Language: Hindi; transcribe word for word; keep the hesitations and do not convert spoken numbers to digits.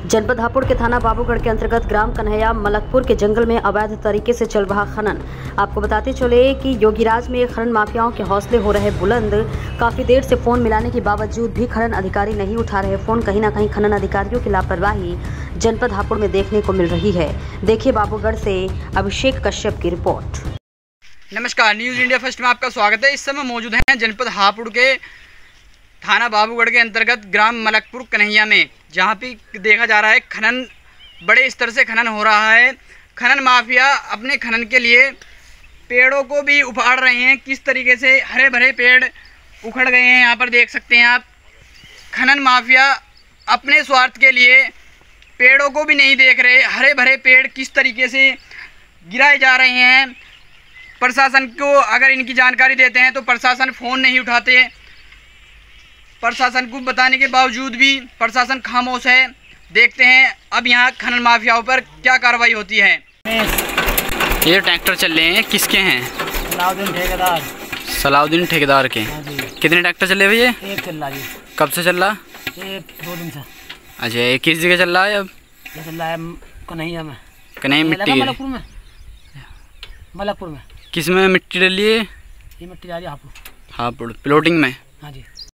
जनपद हापुड़ के थाना बाबूगढ़ के अंतर्गत ग्राम कन्हैया मलकपुर के जंगल में अवैध तरीके से चल रहा खनन। आपको बताते चले कि योगीराज में खनन माफियाओं के हौसले हो रहे बुलंद। काफी देर से फोन मिलाने के बावजूद भी खनन अधिकारी नहीं उठा रहे फोन। कहीं न कहीं खनन अधिकारियों की लापरवाही जनपद हापुड़ में देखने को मिल रही है। देखिए बाबूगढ़ से अभिषेक कश्यप की रिपोर्ट। नमस्कार, न्यूज़ इंडिया फर्स्ट में आपका स्वागत है। इस समय मौजूद हैं जनपद हापुड़ के थाना बाबूगढ़ के अंतर्गत ग्राम मलकपुर कन्हैया में, जहाँ पे देखा जा रहा है खनन बड़े स्तर से खनन हो रहा है। खनन माफिया अपने खनन के लिए पेड़ों को भी उखाड़ रहे हैं। किस तरीके से हरे भरे पेड़ उखड़ गए हैं, यहाँ पर देख सकते हैं आप। खनन माफिया अपने स्वार्थ के लिए पेड़ों को भी नहीं देख रहे। हरे भरे पेड़ किस तरीके से गिराए जा रहे हैं। प्रशासन को अगर इनकी जानकारी देते हैं तो प्रशासन फ़ोन नहीं उठाते। प्रशासन को बताने के बावजूद भी प्रशासन खामोश है। देखते हैं अब यहाँ खनन माफियाओं पर क्या कार्रवाई होती है। ये ट्रैक्टर चल रहे हैं, किसके हैं? सलाउद्दीन ठेकेदार। सलाउद्दीन ठेकेदार के। कितने ट्रैक्टर चल रहे भैया? एक चल रहा जी। कब से चल रहा? ये दो दिन से। अच्छा, ये किस जगह चल रहा है अब? ये चल रहा है कन्हैया में। कन्हैया मिट्टी मलकपुर में। मलकपुर में किस में मिट्टी डली है? ये मिट्टी जा रही है हापुड़। हापुड़ प्लॉटिंग में। हाँ जी।